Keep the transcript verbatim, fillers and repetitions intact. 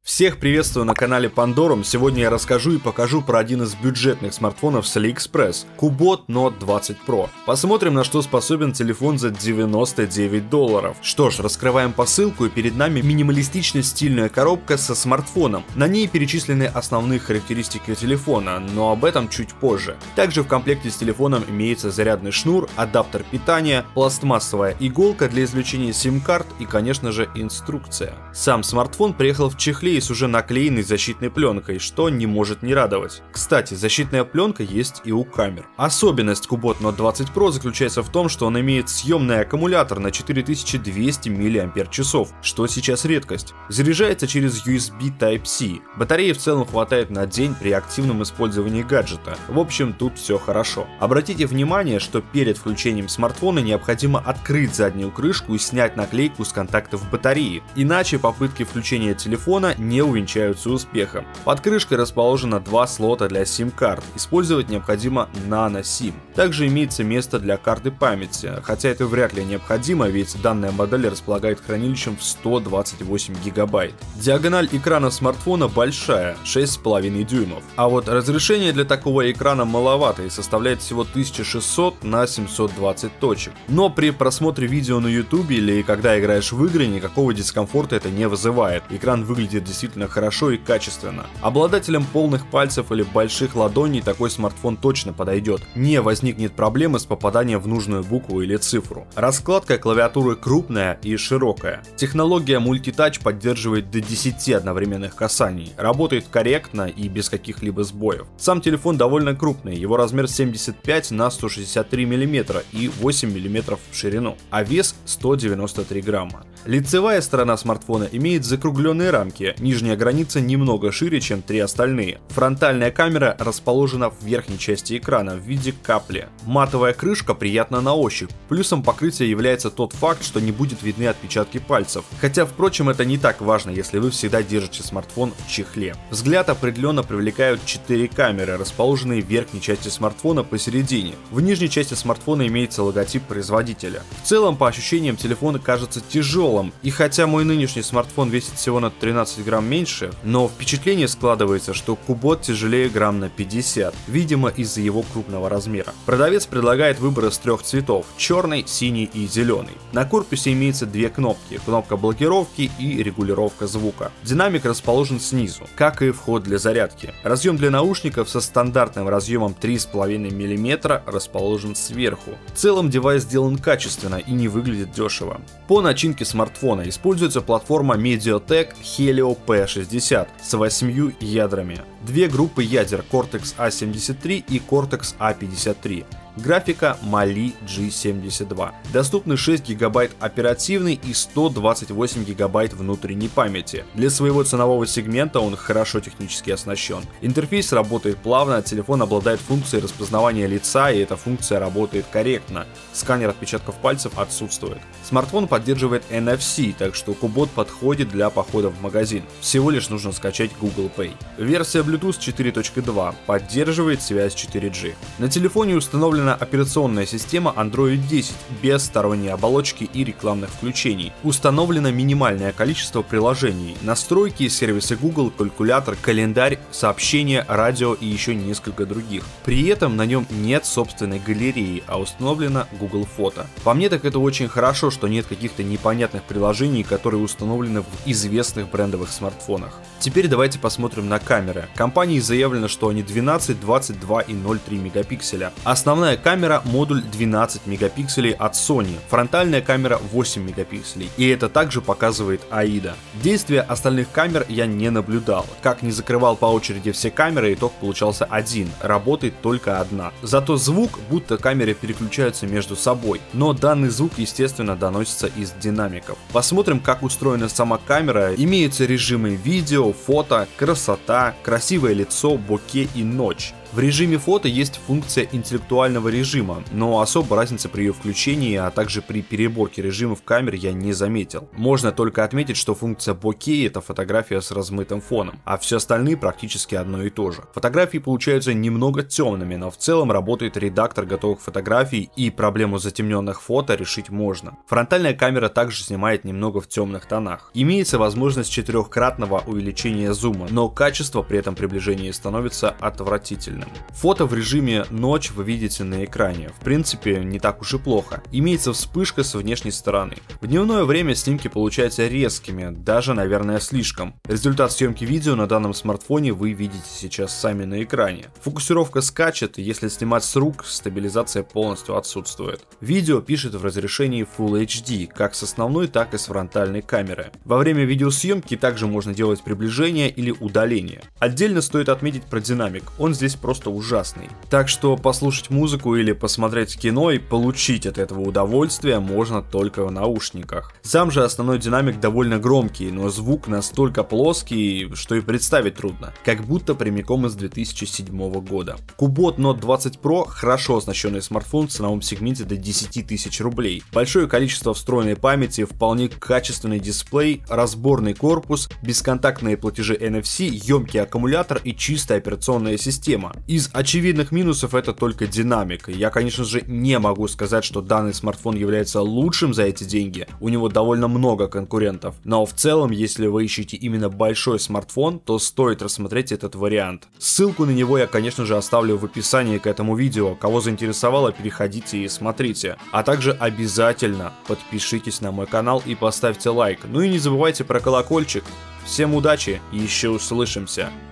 Всех приветствую на канале Pandorum. Сегодня я расскажу и покажу про один из бюджетных смартфонов с AliExpress – Cubot Note двадцать Pro. Посмотрим, на что способен телефон за девяносто девять долларов. Что ж, раскрываем посылку, и перед нами минималистичная стильная коробка со смартфоном. На ней перечислены основные характеристики телефона, но об этом чуть позже. Также в комплекте с телефоном имеется зарядный шнур, адаптер питания, пластмассовая иголка для извлечения сим-карт и, конечно же, инструкция. Сам смартфон приехал в чехле и с уже наклеенной защитной пленкой, что не может не радовать. Кстати, защитная пленка есть и у камер. Особенность Cubot Note двадцать Pro заключается в том, что он имеет съемный аккумулятор на четыре тысячи двести миллиампер-часов, что сейчас редкость. Заряжается через ю эс би Type-C. Батареи в целом хватает на день при активном использовании гаджета. В общем, тут все хорошо. Обратите внимание, что перед включением смартфона необходимо открыть заднюю крышку и снять наклейку с контактов батареи, иначе попытки включения телефона не увенчаются успехом. Под крышкой расположено два слота для сим-карт. Использовать необходимо нано-сим. Также имеется место для карты памяти, хотя это вряд ли необходимо, ведь данная модель располагает хранилищем в сто двадцать восемь гигабайт. Диагональ экрана смартфона большая, шесть с половиной дюймов. А вот разрешение для такого экрана маловато и составляет всего тысяча шестьсот на семьсот двадцать точек. Но при просмотре видео на YouTube или когда играешь в игры, никакого дискомфорта это не вызывает. Экран выглядит действительно хорошо и качественно. Обладателям полных пальцев или больших ладоней такой смартфон точно подойдет. Не возникнет проблемы с попаданием в нужную букву или цифру. Раскладка клавиатуры крупная и широкая. Технология мультитач поддерживает до десяти одновременных касаний. Работает корректно и без каких-либо сбоев. Сам телефон довольно крупный, его размер семьдесят пять на сто шестьдесят три миллиметра и восемь миллиметров в ширину, а вес сто девяносто три грамма. Лицевая сторона смартфона имеет закругленные рамки, нижняя граница немного шире, чем три остальные. Фронтальная камера расположена в верхней части экрана в виде капли. Матовая крышка приятна на ощупь. Плюсом покрытия является тот факт, что не будет видны отпечатки пальцев. Хотя, впрочем, это не так важно, если вы всегда держите смартфон в чехле. Взгляд определенно привлекают четыре камеры, расположенные в верхней части смартфона посередине. В нижней части смартфона имеется логотип производителя. В целом, по ощущениям, телефон кажется тяжелым. И хотя мой нынешний смартфон весит всего на тринадцать грамм меньше, но впечатление складывается, что Cubot тяжелее грамм на пятьдесят, видимо из-за его крупного размера. Продавец предлагает выбор из трех цветов – черный, синий и зеленый. На корпусе имеется две кнопки – кнопка блокировки и регулировка звука. Динамик расположен снизу, как и вход для зарядки. Разъем для наушников со стандартным разъемом три с половиной миллиметра расположен сверху. В целом девайс сделан качественно и не выглядит дешево. По начинке смартфона используется платформа Mediatek Helio пи шестьдесят с восемью ядрами. Две группы ядер Cortex а семьдесят три и Cortex а пятьдесят три. Графика Mali джи семьдесят два. Доступны шесть гигабайт оперативной и сто двадцать восемь гигабайт внутренней памяти. Для своего ценового сегмента он хорошо технически оснащен. Интерфейс работает плавно, телефон обладает функцией распознавания лица, и эта функция работает корректно. Сканер отпечатков пальцев отсутствует. Смартфон поддерживает эн эф си, так что Cubot подходит для похода в магазин. Всего лишь нужно скачать Google Pay. Версия Bluetooth четыре точка два поддерживает связь четыре джи. На телефоне установлена операционная система Android десять без сторонней оболочки и рекламных включений. Установлено минимальное количество приложений: настройки, сервисы Google, калькулятор, календарь, сообщения, радио и еще несколько других. При этом на нем нет собственной галереи, а установлено Google Фото. По мне, так это очень хорошо, что нет каких-то непонятных приложений, которые установлены в известных брендовых смартфонах. Теперь давайте посмотрим на камеры. Компанией заявлено, что они двенадцать, двадцать два и ноль целых три мегапикселя. Основная камера модуль двенадцать мегапикселей от Sony, фронтальная камера восемь мегапикселей, и это также показывает аида. Действия остальных камер я не наблюдал. Как не закрывал по очереди все камеры, итог получался один, работает только одна. Зато звук, будто камеры переключаются между собой, но данный звук естественно доносится из динамиков. Посмотрим, как устроена сама камера. Имеются режимы видео, фото, красота, красивое лицо, боке и ночь. В режиме фото есть функция интеллектуального режима, но особо разницы при ее включении, а также при переборке режимов камер я не заметил. Можно только отметить, что функция bokeh — это фотография с размытым фоном, а все остальные практически одно и то же. Фотографии получаются немного темными, но в целом работает редактор готовых фотографий, и проблему затемненных фото решить можно. Фронтальная камера также снимает немного в темных тонах. Имеется возможность четырехкратного увеличения зума, но качество при этом приближении становится отвратительным. Фото в режиме ночь вы видите на экране. В принципе, не так уж и плохо. Имеется вспышка с внешней стороны. В дневное время снимки получаются резкими, даже, наверное, слишком. Результат съемки видео на данном смартфоне вы видите сейчас сами на экране. Фокусировка скачет, и если снимать с рук, стабилизация полностью отсутствует. Видео пишет в разрешении Full эйч ди, как с основной, так и с фронтальной камеры. Во время видеосъемки также можно делать приближение или удаление. Отдельно стоит отметить про динамик, он здесь просто ужасный. Так что послушать музыку или посмотреть кино и получить от этого удовольствие можно только в наушниках. Сам же основной динамик довольно громкий, но звук настолько плоский, что и представить трудно, как будто прямиком из две тысячи седьмого года. Cubot Note двадцать про хорошо оснащенный смартфон в ценовом сегменте до десяти тысяч рублей. Большое количество встроенной памяти, вполне качественный дисплей, разборный корпус, бесконтактные платежи эн эф си, емкий аккумулятор и чистая операционная система. Из очевидных минусов это только динамика. Я, конечно же, не могу сказать, что данный смартфон является лучшим за эти деньги. У него довольно много конкурентов. Но в целом, если вы ищете именно большой смартфон, то стоит рассмотреть этот вариант. Ссылку на него я, конечно же, оставлю в описании к этому видео. Кого заинтересовало, переходите и смотрите. А также обязательно подпишитесь на мой канал и поставьте лайк. Ну и не забывайте про колокольчик. Всем удачи и еще услышимся.